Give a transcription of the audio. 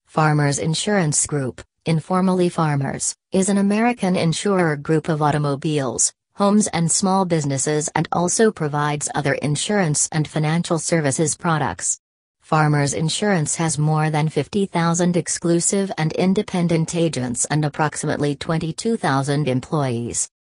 Farmers Insurance Group, informally Farmers, is an American insurer group of automobiles, homes and small businesses and also provides other insurance and financial services products. Farmers Insurance has more than 50,000 exclusive and independent agents and approximately 22,000 employees.